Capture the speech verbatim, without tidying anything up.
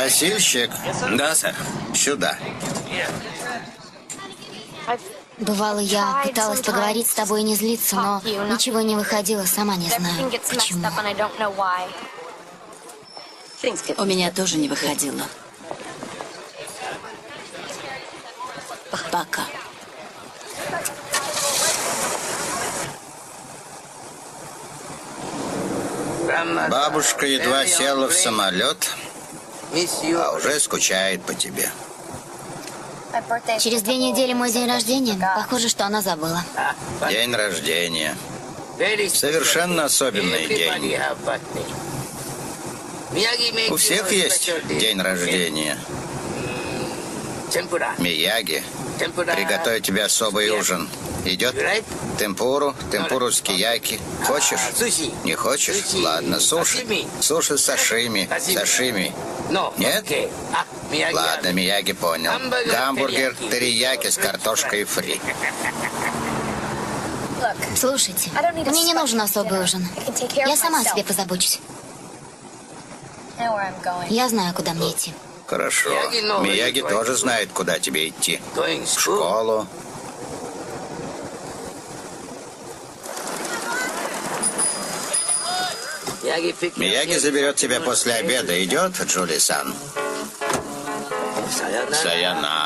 Носильщик. Да, сэр. Сюда. Бывало, я пыталась поговорить с тобой и не злиться, но ничего не выходило, сама не знаю, почему. У меня тоже не выходило. Пока. Бабушка едва села в самолет, а уже скучает по тебе. Через две недели мой день рождения. Похоже, что она забыла. День рождения. Совершенно особенный день. У всех есть день рождения. Мияги приготовит тебе особый ужин. Идет? Темпуру, темпуру с кияки. Хочешь? Не хочешь? Ладно, суши. Суши с сашими. Сашими. Нет? Ладно, Мияги понял. Гамбургер терияки с картошкой фри. Слушайте, мне не нужен особый ужин. Я сама о себе позабочусь. Я знаю, куда мне идти. Хорошо. Мияги тоже знает, куда тебе идти. В школу. Мияги заберет тебя после обеда. Идет, Джули-сан? Sayonara.